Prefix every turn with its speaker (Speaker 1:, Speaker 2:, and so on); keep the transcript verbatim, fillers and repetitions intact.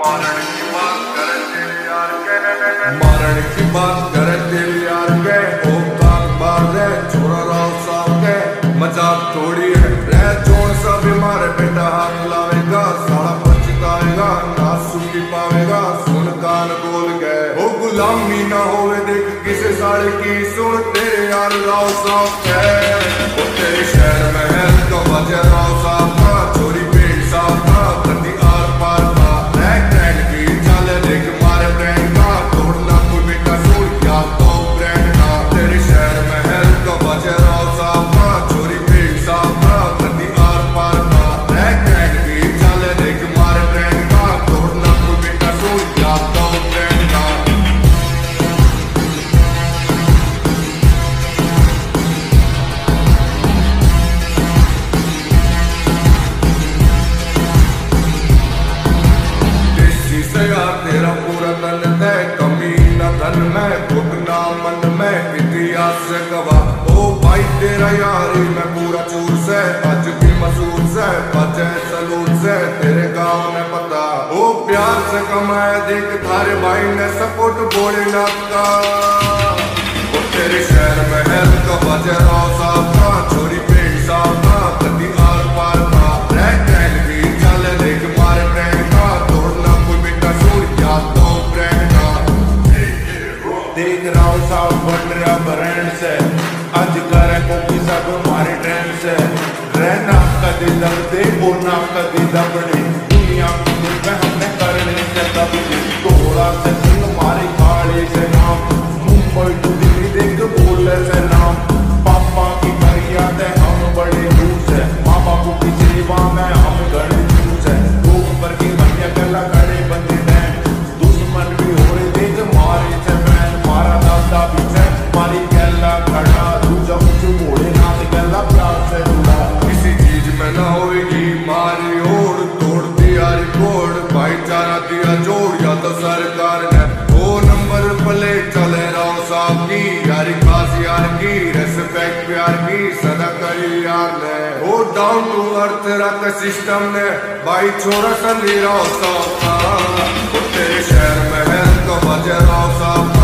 Speaker 1: मारण की बात करे तेरे यार के, मारण की बात करे तेरे यार के। ओ कान बार दे छोरा राव साहब के, मजाक थोड़ी है रह जोन सा बीमार बेटा हाथ लावेगा, साला पछताएगा ना सुखी पावेगा। सुन कान बोल गए ओ गुलामी ना होवे देख किसे साले की, सुन तेरे यार राव साहब के। ओ तेरे शहर में है तो वजह राव साहब का, चोरी पेट साहब का, गंदी आर पार का रैक ट्रेंड की चाल देख मारे ब्रांड का, तोड़ना कोई बेटा सुन क्या तो ब्रांड का। तेरे शहर में है तो वजह राव साहब का, चोरी पेट साहब का, गंदी आर पार का रैक ट्रेंड की चाल देख मारे ब्रांड का, तोड़ना कोई बेटा सुन क्या तो ब्रांड का। तेरा पूरा तन तय कमी न धन में, घुटना मन में इतिहास से गवाह। ओ भाई तेरा यारी मैं पूरा चूर से, आज भी मसूर से बचे सलूट से, तेरे गांव में पता। ओ प्यार से कमाए देख थारे भाई ने सपोर्ट भोलेनाथ का। ओ तेरे शहर में है तो बजे राव साहब का, चोरी पेट साहब का, गंदी आर पार का रैक ट्रेंड की चाल देख मारे ब्रांड का, तोड़ना कोई बेटा सुन क्या तो ब्रांड का।
Speaker 2: देख राव साहब बन रहा ब्रांड से, आज करे कॉपी सब हमारे ट्रेंड से। रहना कभी दर्दे बोलना कभी दबड़े, दुनिया की दिल में हमने करने से दबड़े। तोड़ा से दिल हमारे काले से नाम, मुंबई टू दिल्ली देख बोले से नाम। पापा की मर्यादा हम बड़े दूर से, माँ बापू की सेवा में हम गड़े दूर से। लोग पर की भैया गला खड़े बंदे हैं, दुश्मन भी हो रहे देख मारे से मैन। मारा दादा भी से मारी गला खड़ा, दूजा कुछ बोले ना गला प्यार से जुड़ा।
Speaker 1: किसी चीज में ना होगी मारी ओर, तोड़ दिया रिकॉर्ड भाईचारा दिया जोड़, या तो सरकार ने वो नंबर प्ले चले राव साहब की। यारी खास यार की रेस्पेक्ट प्यार की सदा करी यार ने, वो डाउन टू अर्थ रख सिस्टम ने भाई छोरा संधी राव साहब का। तेरे शहर में है तो बजे राव साहब